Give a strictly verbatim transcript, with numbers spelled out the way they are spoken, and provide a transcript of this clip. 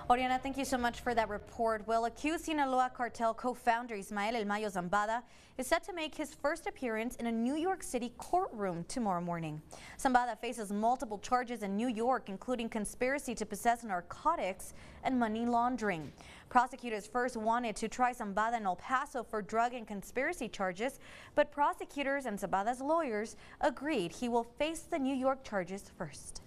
Oriana, thank you so much for that report. Well, accused Sinaloa cartel co-founder Ismael El Mayo Zambada is set to make his first appearance in a New York City courtroom tomorrow morning. Zambada faces multiple charges in New York, including conspiracy to possess narcotics and money laundering. Prosecutors first wanted to try Zambada in El Paso for drug and conspiracy charges, but prosecutors and Zambada's lawyers agreed he will face the New York charges first.